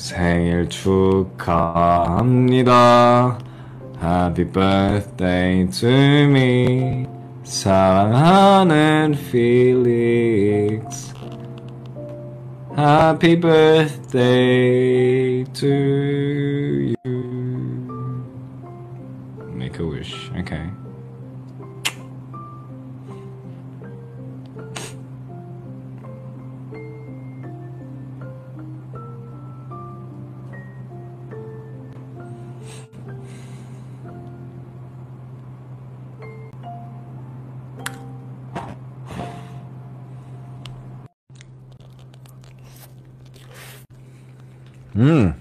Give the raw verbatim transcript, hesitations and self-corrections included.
생일 축하합니다. Happy birthday to me. 사랑하는 Felix. Happy birthday to you. Make a wish. Okay. 음.